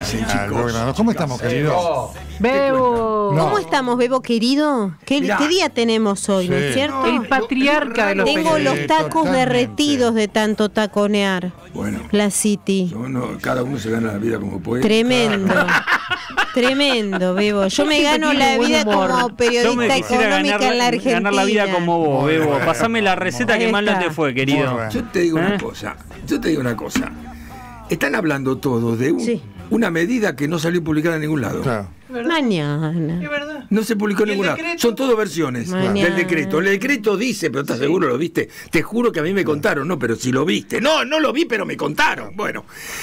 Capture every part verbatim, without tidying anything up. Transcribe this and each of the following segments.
dicen, Ah, chicos. Granado. ¿Cómo estamos, querido? Bebo. No. ¿Cómo estamos, Bebo querido? ¿Qué, Mirá. qué día tenemos hoy, no Sí. es cierto? El patriarca de los Tengo periodistas. los tacos totalmente. derretidos de tanto taconear. Bueno, La City. yo no, cada uno se gana la vida como puede. Tremendo. Tremendo, Bebo. Yo me Siempre gano tiene la buen vida humor. como Yo periodista me quisiera económica ganar, en la Argentina. ganar la vida como vos, Muy Bebo. bueno. Pasame la receta Ahí que mal no está. te fue, querido. Muy bueno. Yo te digo una ¿Eh? cosa. Yo te digo una cosa. Están hablando todos de un- Sí. una medida que no salió publicada en ningún lado. Claro. Mañana. Es verdad. No se publicó en ¿Y el ningún lado. decreto? Son todas versiones Mañana. del decreto. El decreto dice, pero ¿estás seguro lo viste? Te juro que a mí me contaron, no, pero si lo viste. No, no lo vi, pero me contaron. Bueno,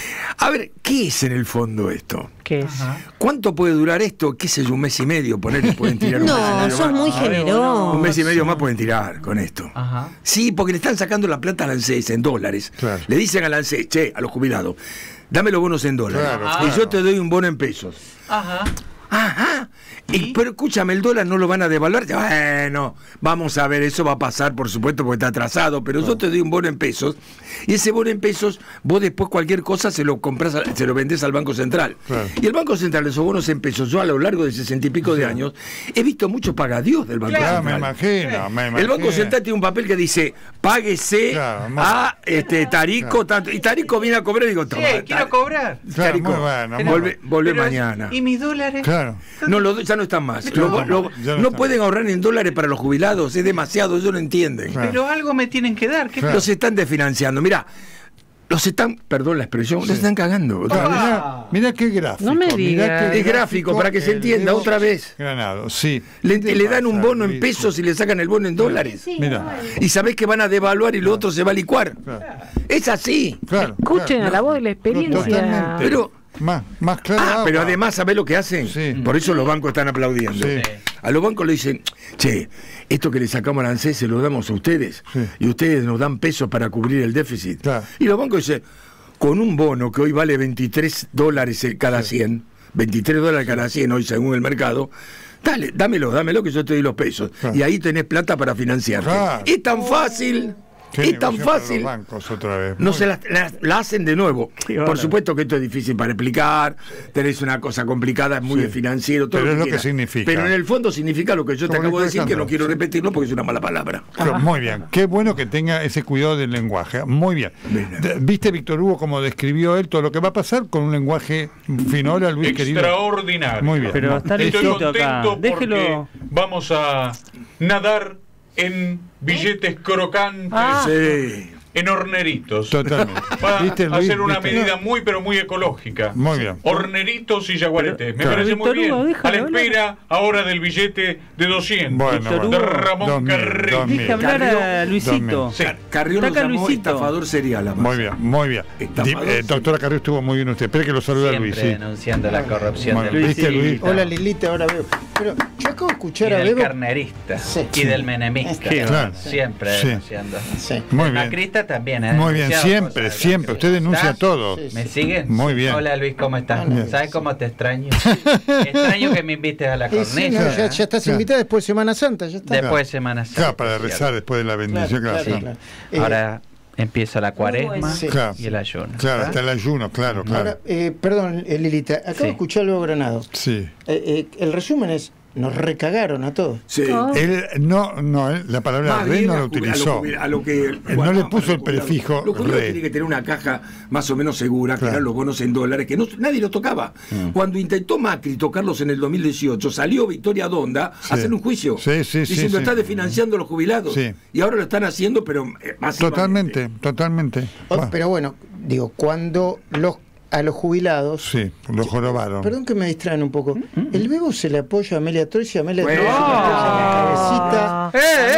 a ver, ¿qué es en el fondo esto? ¿Qué es? ¿Cuánto puede durar esto? ¿Qué sé yo? Un mes y medio, ponerle, pueden tirar un mes y No, medio sos más. muy generoso. Un mes y medio más pueden tirar con esto. Ajá. Sí, porque le están sacando la plata al ANSES en dólares. Claro. Le dicen al ANSES, che, a los jubilados, dame los bonos en dólares. Claro, y claro. yo te doy un bono en pesos. Ajá. Ajá. Y, pero escúchame, el dólar no lo van a devaluar. Bueno, vamos a ver, eso va a pasar, por supuesto, porque está atrasado, pero yo te doy un bono en pesos, y ese bono en pesos, vos después cualquier cosa se lo compras, a- se lo vendés al Banco Central. Claro. Y el Banco Central, esos bonos en pesos, yo a lo largo de sesenta y pico de años, he visto muchos pagadios del Banco Claro, me Central. imagino, me imagino. El Banco Central tiene un papel que dice, páguese Claro, más- a este Tarico, Claro. tanto. Y Tarico viene a cobrar y digo, toma, Sí, quiero Tar- cobrar. Claro, Tarico, muy bueno, muy volve, volve Pero es- mañana. ¿Y mis dólares? Claro. No, lo- ya no están más. Claro, Lo- lo- ya no no están. pueden ahorrar en dólares para los jubilados, es demasiado, ellos no entienden. Claro. Pero algo me tienen que dar. ¿Qué Claro. Los están desfinanciando. Mirá, los están, perdón la expresión, los están cagando. otra Claro, vez. mirá, mirá qué gráfico. No me mirá digas. qué Es gráfico, para que se el entienda Bebo otra vez. Granado, sí. Le, ¿Qué te le dan un pasa, bono en Luis? pesos y le sacan el bono en dólares. Mira, Y sabés que van a devaluar y lo otro se va a licuar. claro, Es así. claro. Escuchen claro. a la voz de la experiencia. Totalmente. Pero- Más, más claro. Ah, pero agua. además, ¿sabés lo que hacen? Sí. Por eso los bancos están aplaudiendo. Sí. A los bancos le dicen, che, esto que le sacamos al ANSES se lo damos a ustedes. Sí. Y ustedes nos dan pesos para cubrir el déficit. Claro. Y los bancos dicen, con un bono que hoy vale veintitrés dólares el- cada cien, veintitrés dólares cada cien hoy según el mercado, dale, dámelo, dámelo que yo te doy los pesos. Claro. Y ahí tenés plata para financiarte. Claro. Es tan fácil. Qué Es tan negocio para fácil. los bancos otra vez. No Muy- se la, la- la hacen de nuevo. Qué Por bárbaro. supuesto que esto es difícil para explicar, tenés una cosa complicada, es muy Sí. de financiero, todo Pero es lo que quieras. significa. Pero en el fondo significa lo que yo te Como acabo de por decir, que ejemplo, no quiero sí. repetirlo porque es una mala palabra. Pero muy bien, qué bueno que tenga ese cuidado del lenguaje. Muy bien. Bien. De- ¿Viste, Víctor Hugo, cómo describió él todo lo que va a pasar con un lenguaje fino? Hola, Luis, querido. Extraordinario. Muy bien. Pero está Estoy Luisito acá. contento Déjelo. porque vamos a nadar en billetes crocantes, Ah. Sí. en horneritos. Totalmente. Para ¿Viste, Luis? hacer una ¿Viste? medida muy pero muy ecológica. Muy bien. Horneritos y yaguaretes. Me Claro. parece muy Víctor Hugo, bien. déjalo A la hablar. espera ahora del billete de doscientos. Bueno, Víctor bueno. de Ramón Dos mil, Carrillo. dos mil. Deja hablar a Luisito. Sí. Carrió lo Está acá llamó Luisito. estafador serial. además. Muy bien, muy bien. Estafador, Di- eh, sí. doctora Carrillo, estuvo muy bien usted. Espere que lo saluda Siempre Luis. Sí. denunciando la corrupción Bueno, del, ¿viste, Luis? Luisito. Hola Lilita, ahora veo. Pero yo acabo de y escuchar a del Bebo. carnerista Sí. y del menemista. Qué Claro. Siempre Sí. denunciando. Sí. Muy El bien. macrista también, ¿eh? Muy bien, Denunciado siempre, cosas. siempre. Usted denuncia ¿Está? todo. Sí, sí. ¿Me siguen? Muy bien. Hola Luis, ¿cómo estás? Bien. ¿Sabes cómo te extraño? Extraño que me invites a la Y sí, cornisa. no, ya, ya estás Claro. invitada después de Semana Santa, ya está. Después de Semana Santa. Claro, para rezar después de la bendición. Claro, Claro, claro, claro. claro. Eh, Ahora empieza la cuaresma Sí. Claro. y el ayuno. Claro, ¿verdad? hasta el ayuno, claro, claro. Ahora, eh, perdón, eh, Lilita, acabo Sí. de escuchar a Bebo Granado. Sí. Eh, eh, el resumen es, nos recagaron a todos. Sí. Él no, no, él la palabra Más re bien no a la ju- utilizó. A lo, jubil- a lo que, Él no le puso el prefijo Los jubilados re. tienen que tener una caja más o menos segura, que Claro. eran los bonos en dólares, que no, nadie los tocaba. Cuando intentó Macri tocarlos en el dos mil dieciocho, salió Victoria Donda Sí. a hacer un juicio. Sí, sí, sí, diciendo, sí. está desfinanciando a los jubilados. Sí. Y ahora lo están haciendo, pero eh, masivamente. Totalmente, totalmente. O- Bueno, Pero bueno, digo, cuando los a los jubilados. sí, lo jorobaron. Perdón que me distraen un poco. El Bebo se le apoya a Amelia Troisi, Amelia Bueno. Troisi le apoya en la cabecita.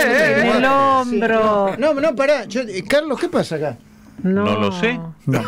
En el Sí. hombro. No, no, pará. Yo, eh, Carlos, ¿qué pasa acá? No. No lo sé. No.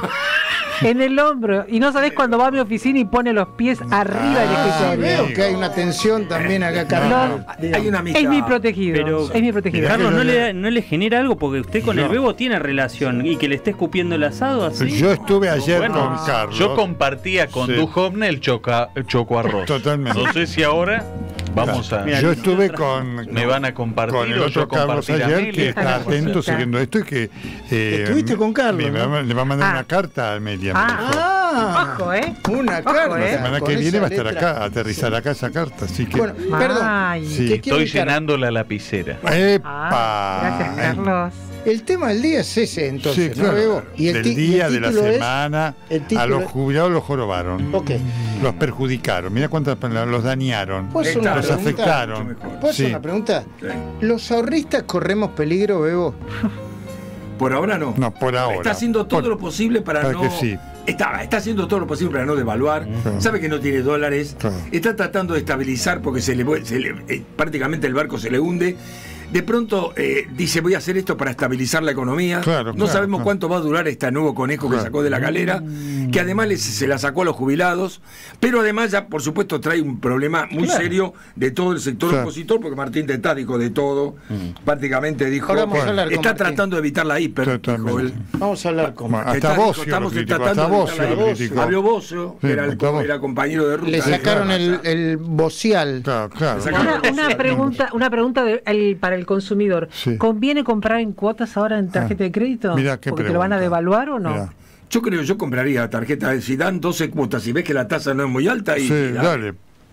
En el hombro. Y no sabés cuando va a mi oficina y pone los pies arriba del Ah, escritorio. veo que hay una tensión también acá, Carlos. Hay una amistad. Es mi protegido. Pero, es mi protegido. Mirá Carlos, que ¿no yo- le, ¿no le genera algo? Porque usted con No. el Bebo tiene relación y que le esté escupiendo el asado así. Yo estuve ayer Bueno, con Carlos. Yo compartía con Sí. Duhovne el, choca, el choco arroz. Totalmente. No sé si ahora. Vamos a. Mira, Yo aquí estuve otra- con, Me van a compartir. con el o otro yo Carlos compartir a ayer, Meli. que está atento cosita. siguiendo esto y que... eh, Estuviste con Carlos, me, ¿no? va- le va a mandar Ah. una carta a Amelia. me Ah. dijo. Ah, Ojo, ¿eh? una Ojo, carta. ¿eh? La semana con que viene esa va a estar letra. acá, a aterrizar acá esa carta, así que... Bueno, perdón. Ay. Sí. Te quiero Estoy indicar, llenando la lapicera. ¡Epa! Ah, gracias, Carlos. el tema del día es ese, entonces, Sí, ¿no, claro. Bebo? Y el Del ti- y día, el de la título es- semana, el a título los es- jubilados los jorobaron, Ok. los perjudicaron, mira cuántas palabras, los dañaron, ¿Puedo hacer una los pregunta? afectaron. ¿Puedo hacer Sí. una pregunta? Sí. ¿Los ahorristas corremos peligro, Bebo? Por ahora no. No, por ahora. Está haciendo todo Por- lo posible para, para no. que sí. Está, está haciendo todo lo posible para no devaluar. Claro. Sabe que no tiene dólares. Claro. Está tratando de estabilizar porque se le, vuel- se le- eh, prácticamente el barco se le hunde. De pronto eh, dice voy a hacer esto para estabilizar la economía. Claro, no claro, sabemos claro. cuánto va a durar este nuevo conejo que Claro. sacó de la galera, que además les- se la sacó a los jubilados, pero además ya por supuesto trae un problema muy Claro. serio de todo el sector Claro. opositor, porque Martín Tetático de todo, prácticamente dijo, Ahora vamos a hablar con está Martín. tratando de evitar la hiper, dijo Totalmente. él. Vamos a hablar con... Bueno, hasta Está- Bocio estamos lo criticó, tratando hasta de Bocio evitar lo la- criticó. Habló Bocio, Sí, que era, el, hasta Bocio. era compañero de ruta. Le Sí, sacaron claro. el, el bocial. Claro, claro. Sacaron Una, el una bocial. pregunta, una pregunta de- el- para el consumidor. Sí. ¿Conviene comprar en cuotas ahora en tarjeta de crédito? Mirá qué ¿Porque te lo van a pregunta. devaluar o no? Mirá. Yo creo, yo compraría tarjeta, si dan doce cuotas y ves que la tasa no es muy alta y Sí, dale.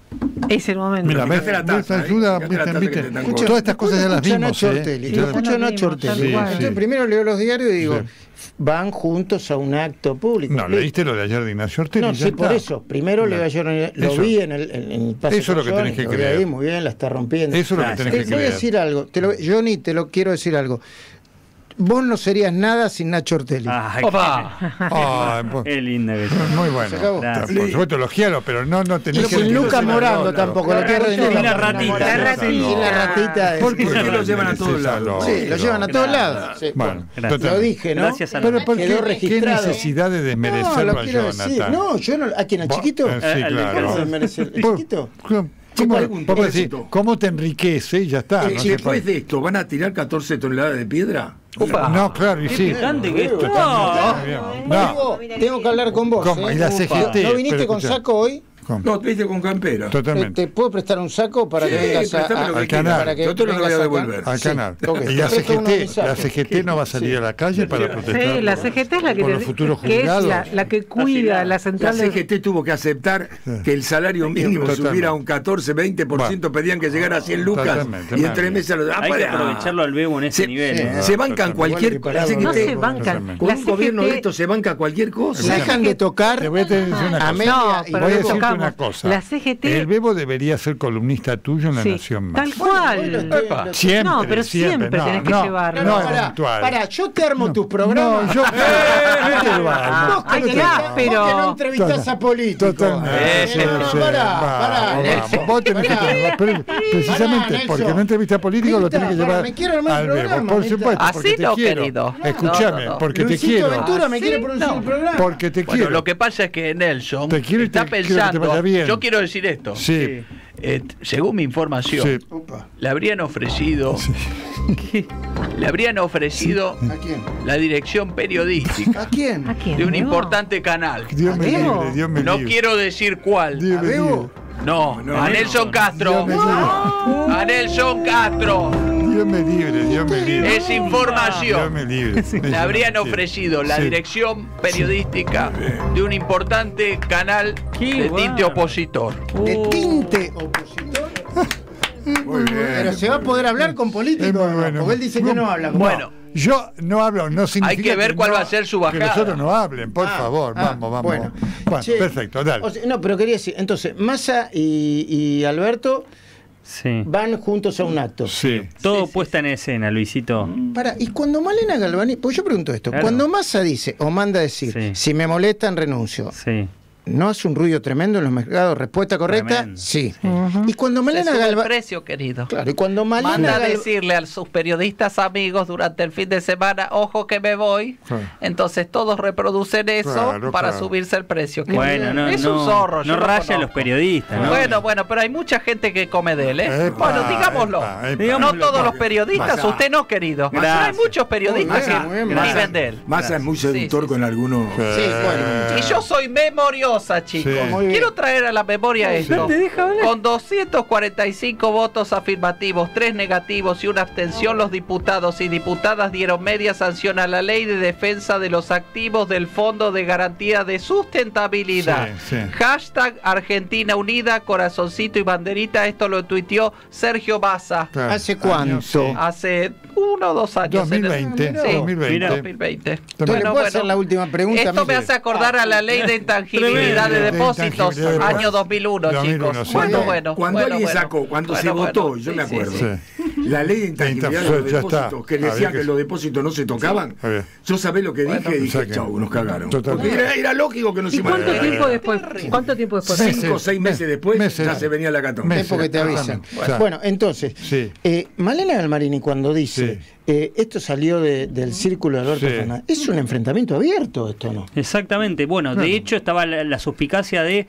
Es el momento. Mira, ves, fíjate la ves, tasa, ¿eh? ayuda, Fíjate la viste, tasa viste. que te están Todas cobrando. estas cosas ya las Escucho a vimos, Nacho ¿eh? Ortelli. Sí, Lo ya escucho a las Nacho vimos, tal Ortelli. cual. Entonces, primero leo los diarios y digo, Sí. van juntos a un acto público. No, leíste lo de ayer de Ignacio Ortelli. No, ya sí, por está. eso. Primero No. leo ayer, lo Eso. vi en el, en, en el Pase Eso es lo que Casoni, tenés que lo vi creer. ahí, muy bien, la está rompiendo. Eso es lo que tenés Te que voy a creer. decir algo, te lo, Johnny, te lo quiero decir algo. Vos no serías nada sin Nacho Ortelli. Ay, Opa. Ah, pues, qué linda que sos. muy bueno. Se acabó. Gracias. Por supuesto, elogialo, pero no, no tenés Y que... sin Lucas Morando tampoco, lo quiero Y la ratita. La ratita. Y la ratita. es- ¿Por qué ¿Por qué no lo llevan a mereces todos lados? Sí, lo llevan a todos Gracias. lados. Sí, Bueno, bueno, Gracias. lo dije, ¿no? Gracias a Pero ¿por Quedó qué, qué registrado. necesidad de No, desmerecerlo lo a quiero decir. Jonathan? No, yo no. ¿A quién? ¿Al Vos- chiquito? eh, Sí, Al- al claro. Ricardo. ¿El merece- el Por- chiquito? ¿Cómo, pregunto, vos decís, pregunto. ¿cómo te enriquece y ya está? Eh, no y sé después por- de esto, ¿van a tirar catorce toneladas de piedra? No, claro, y sí. Picante que esto. Totalmente, bien. No, Diego, tengo que hablar con vos. ¿Cómo? ¿eh? ¿Y la C G T? ¿No viniste Pero con escuchá. saco hoy? ¿cómo? No, te viste con campera. Eh, Totalmente. ¿Te puedo prestar un saco para que Sí, vengas a, préstame lo a- que quieras. canal. para que Yo te lo voy a vengas acá? devolver. Al Sí, canal. ok. Y la Te presto uno de mis C G T, la sacos. C G T no va a salir a la calle para protestar. Sí, la C G T es la que, por te- los futuros que es la, jubilados. la que cuida la La central C de... G T tuvo que aceptar que el salario mínimo Totalmente. subiera a un catorce, veinte por ciento, pedían que llegara a cien lucas Totalmente, y en madre. tres meses lo ah, Hay que pues, aprovecharlo al Bebo en ese Se- nivel. sí. ¿eh? Se bancan Totalmente. cualquier Igual que la C G T, No se Totalmente. bancan. con La un gobierno de C G T esto se banca cualquier cosa. Dejan de tocar Te voy a decir una Amelia cosa. No, y pero Voy a le decirte tocamos. una cosa. La C G T... El Bebo debería ser columnista tuyo en La sí, Nación Más. tal cual. Epa. Siempre, No, pero siempre no, tenés que no, llevarlo. No, pará, eventual. pará, yo te armo tus programas. No, yo... no te lo armo. Vos que Ay, no qué te- áspero. vos que no entrevistás a políticos. Totalmente. Eh, Sí, no, sí. pará, Vamos, pará, vamos. Nelson, Vos tenés que pará. tener- pre- precisamente Pará, porque Nelson. no entrevista político lo tenés que Mirta, llevar pará, me quiero armar al el Bebo. programa, Por Mirta. supuesto, porque Así te no, quiero. querido. Escúchame, No, no, no. porque te Luisito quiero. Ventura me ¿Ah, quiere sí? producir No. el programa. Porque te Bueno, quiero. lo que pasa es que Nelson Te quiero y está te- quiero que te pensando. vaya bien. Yo quiero decir esto. Sí. Eh, según mi información, Sí. Opa, le habrían ofrecido. Le habrían ofrecido ¿a quién? la dirección periodística ¿A quién? ¿A quién? de un Bebo? importante canal. Dios me Bebo. libre, Dios me No libre. quiero decir cuál. Dios me ¿A Bebo? libre. No, No, a no, Nelson no. Castro. Dios me libre. A Nelson Castro. Dios me libre, Dios me libre. Es Dios información. me libre. Le habrían Sí. ofrecido la Sí. dirección periodística de un importante canal Qué de tinte bárbaro. opositor. ¿De Uh. tinte opositor? Muy bien. Pero se va a poder hablar con políticos. Es muy ¿o no? bueno. Porque él dice que no habla con Bueno, Yo no hablo, no significa que ver cuál no- va a ser su Que bajada. los otros no hablen, por Ah, favor. ah, vamos, vamos. bueno. Bueno, Che, perfecto, dale. o sea, no, pero quería decir, entonces, Massa y, y Alberto Sí. van juntos a un acto. sí. Todo Sí, sí. puesta en escena, Luisito. Para, y cuando Malena Galvani, pues yo pregunto esto, Claro. cuando Massa dice o manda a decir, Sí. si me molestan renuncio, Sí. ¿no hace un ruido tremendo en los mercados? ¿Respuesta correcta? Tremendo. Sí. Y cuando Malena el Galvani... precio, querido. Claro, y cuando Malena Manda a Gal- decirle a sus periodistas amigos durante el fin de semana, ojo que me voy. Claro. Entonces todos reproducen eso Claro, para claro. subirse el precio. querido. Bueno, no, es no, un zorro. yo no lo raya a conozco. los periodistas, ¿no? Bueno, bueno, pero hay mucha gente que come de él, ¿eh? Epa, bueno, digámoslo. epa, epa. Digámoslo. No todos los periodistas, Massa. usted no, querido. Pero Gracias. hay muchos periodistas Muy bien, que muy bien, viven Massa. de él. Massa es muy seductor Sí, sí, con algunos. Sí, bueno. Y yo soy memorioso. cosa, chicos. Sí. Muy bien. Quiero traer a la memoria esto. No te deja hablar. Con doscientos cuarenta y cinco votos afirmativos, tres negativos y una abstención, los diputados y diputadas dieron media sanción a la ley de defensa de los activos del Fondo de Garantía de Sustentabilidad. Sí, sí. Hashtag Argentina Unida, corazoncito y banderita. Esto lo tuiteó Sergio Massa Claro. ¿Hace cuánto? Años, sí. hace uno o dos años. dos mil veinte. Sí. dos mil veinte. dos mil veinte. Entonces, ¿le puedo hacer la última pregunta? Esto me Mire? hace acordar a la ley de intangibilidad de De depósitos, intangibilidad de año dos mil uno, dos mil uno, chicos. sí. Bueno, Muy bueno. Cuando bueno, alguien bueno. sacó, cuando Bueno, se bueno. votó, yo Sí, me sí, acuerdo, Sí. la ley de intangibilidad de los Ya está. depósitos, que Había decían que- que los depósitos no se tocaban, Está bien. yo sabés lo que dije, Bueno, dije, saque. chau, nos cagaron. Totalmente. Porque era, era lógico que nos ¿Y iban a cuánto cagar. tiempo después? ¿Cuánto tiempo después? Meses. Cinco o seis meses después Meses. ya se venía la catón. Meses. Es porque te avisan. Exactamente. Bueno, entonces, Sí. eh, Malena Galmarini cuando dice, Sí. eh, esto salió de- del círculo de Alberto Sí. Fernández, es un enfrentamiento abierto esto, ¿no? Exactamente. Bueno, de hecho estaba la, la suspicacia de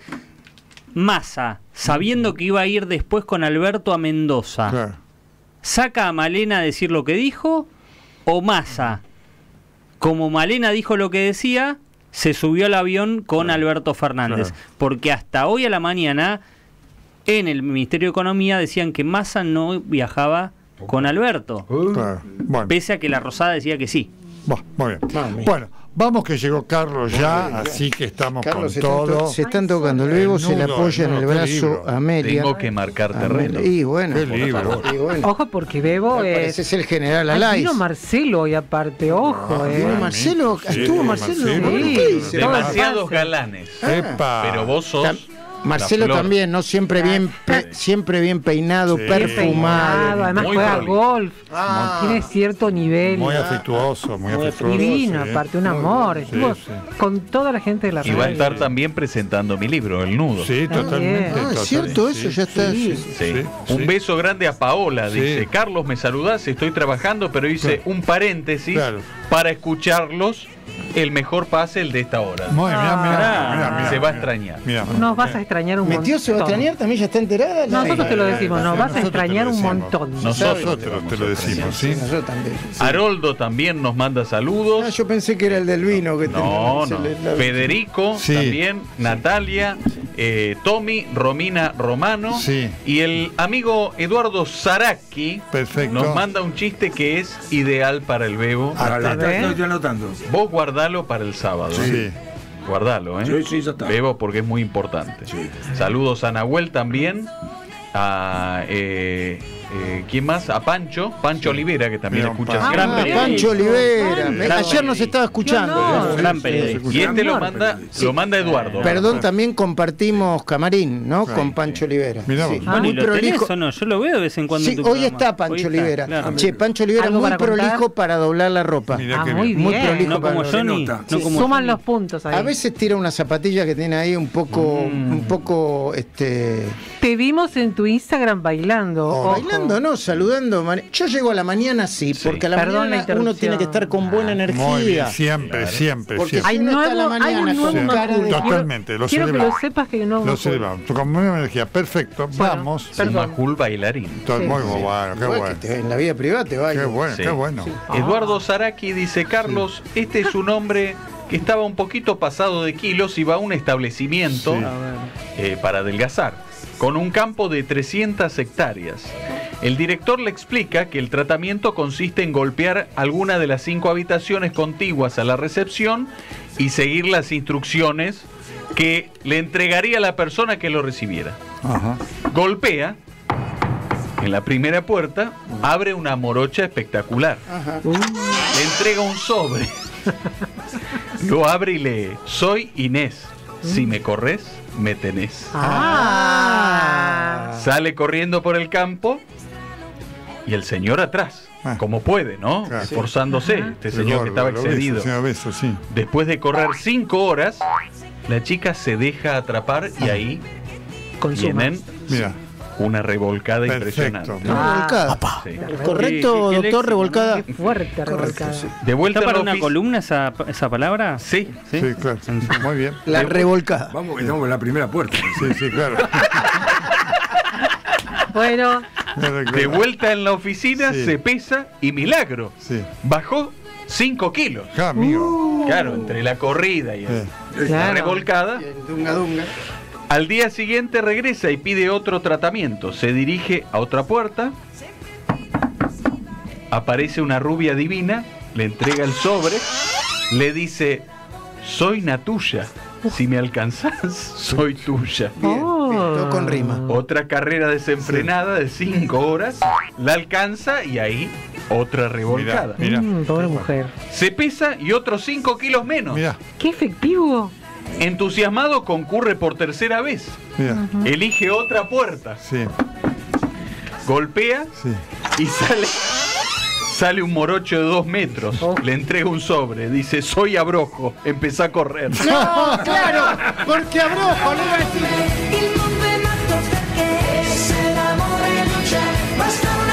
Massa, sabiendo que iba a ir después con Alberto a Mendoza. Claro. ¿Saca a Malena a decir lo que dijo? ¿O Massa, como Malena dijo lo que decía, se subió al avión con Alberto Fernández? Claro. Porque hasta hoy a la mañana en el Ministerio de Economía decían que Massa no viajaba con Alberto, Claro. Bueno. pese a que la Rosada decía que sí. Bueno, muy bien. Mami. Bueno, vamos que llegó Carlos ya, así que estamos Carlos, se con están, todo. to- se están tocando. El Bebo El se le nudo, apoya el en el nudo, qué brazo libro. a Amelia. Tengo que marcar Amelia. terreno. Y bueno, Qué libro. y bueno. Ojo, porque Bebo Ese es. es el general Ay, Alais. vino Marcelo hoy aparte, ojo, Ah, eh. Vino Marcelo, Sí, estuvo Marcelo. Marcelo. ¿Qué Sí. dice? Todo Demasiados pasa. galanes. Epa. Pero vos sos. Tam- Marcelo la flor. también, ¿no? Siempre bien, pe- siempre bien peinado, Sí. Bien perfumado. peinado, además Muy juega prolijo. golf, Ah. tiene cierto nivel. Muy afectuoso, muy afectuoso. Divino, sí. aparte, un Muy amor. bien, Estuvo sí, sí. con toda la gente de la Y va a radio. estar también presentando mi libro, El Nudo. Sí, totalmente. Ah, total- es cierto sí, eso, ya está. sí, Sí. Sí. sí, Un sí. beso grande a Paola, Sí. dice, Carlos, me saludás, estoy trabajando, pero hice Claro. un paréntesis Claro. para escucharlos. El mejor pase, el de esta hora. Muy bien, mira, mira, Ah. mira, mira, Se va a mira. extrañar. Mira, Nos vas a extrañar un ¿Metió montón. se va a extrañar? ¿También ya está enterada? No, nosotros te lo decimos, nos vas a Nosotros te lo extrañar un decimos. montón. Nosotros. Nosotros te lo decimos, ¿sí? Nosotros también. Haroldo también nos manda Ah, saludos. yo pensé que era el del vino que No, tenía- no. se le- la- Federico Sí. también, Natalia, eh, Tommy, Romina Romano Sí. y el amigo Eduardo Zaraki Perfecto. nos manda un chiste que es ideal para el Bebo. Ah, Ahora, está. está- estoy anotando. Vos guardalo para el sábado. Sí. Guardalo, ¿eh? Sí, sí, ya está. Bebo, porque es muy importante. Saludos a Nahuel también. A. Eh, eh, ¿Quién más? A Pancho. Pancho Olivera, que también Mira, un escucha Pancho. gran Ah, periodista. Pancho Olivera. Me- Gran Ayer nos estaba escuchando. Qué honor. Gran periodista. Y este lo Gran manda, periodista. lo manda Eduardo. Perdón, también compartimos camarín, ¿no? Claro. Con Pancho Olivera. Mirá Sí, vos. Bueno, muy ¿y lo tenés prolijo. o no? Yo lo veo de vez en cuando Sí, en tu hoy programa. está Pancho Hoy está, Olivera. claro. Che, Pancho Olivera ¿Algo muy para contar? prolijo para doblar la ropa. Mirá Ah, qué muy bien. Muy bien. prolijo No para como doblar. Johnny. nota. No Sí. como Suman Johnny. los puntos ahí. A veces tira una zapatilla que tiene ahí un poco, Mm. un poco, este, Te vimos en tu Instagram bailando. oh, ojo. bailando, no, saludando. mane- Yo llego a la mañana sí, Sí. porque a la Perdón la mañana uno interrupción. tiene que estar con buena energía. Muy bien, siempre, siempre, Porque siempre. Hay, Si uno nuevo, está a la hay mañana un nuevo con Sí. cara de- Macul. Totalmente, lo Quiero que celebramos. lo sepas que hay un nuevo Lo Macul. celebramos. Con buena energía. Perfecto. Bueno, Vamos. perdón. Majul bailarín. Todo- Sí. Muy bueno, qué Igual bueno. que te- en la vida privada te va. Qué bueno, Sí. qué bueno. Eduardo Zaraki dice, Carlos, este es un hombre que estaba un poquito pasado de kilos y va a un establecimiento Sí. eh, para adelgazar, con un campo de trescientas hectáreas. El director le explica que el tratamiento consiste en golpear alguna de las cinco habitaciones contiguas a la recepción y seguir las instrucciones que le entregaría a la persona que lo recibiera. Ajá. Golpea en la primera puerta, abre una morocha espectacular. Ajá. Le entrega un sobre. Lo abre y lee: soy Inés. Si me corres, me tenés. Ah. Sale corriendo por el campo y el señor atrás, Ah. como puede, ¿no? Claro. Esforzándose, este señor que estaba Lo beso, excedido. señor Beso, sí. Después de correr cinco horas, la chica se deja atrapar y ahí Consuma. tienen Mira, una revolcada perfecto. impresionante. Una revolcada. Sí. Correcto, Qué- qué doctor, léxico, revolcada. Qué fuerte revolcada. De vuelta ¿Está a para la una ofici- columna esa, esa palabra? Sí. ¿Sí? Sí, claro. Muy bien. La revolcada. Vamos, que estamos en la primera puerta. Sí, sí, claro. Bueno, Claro, claro. De vuelta en la oficina, Sí. se pesa y milagro. Sí. Bajó cinco kilos. Ja, amigo. Claro, entre la corrida y el- la Claro. revolcada. Y el dunga dunga. Al día siguiente regresa y pide otro tratamiento. Se dirige a otra puerta. Aparece una rubia divina, le entrega el sobre, le dice, soy Natuya, si me alcanzás, soy tuya. Bien, Oh. bien, todo con rima. Otra carrera desenfrenada de cinco horas, la alcanza y ahí otra revolcada. Mira. Mm, pobre mujer. Se pesa y otros cinco kilos menos. Mira, ¡Qué efectivo! Entusiasmado concurre por tercera vez. mira. Elige otra puerta. Sí, Golpea sí. y sale sale un morocho de dos metros. Oh. Le entrega un sobre. Dice, soy Abrojo. Empezá a correr. No, claro, porque Abrojo le iba a decir.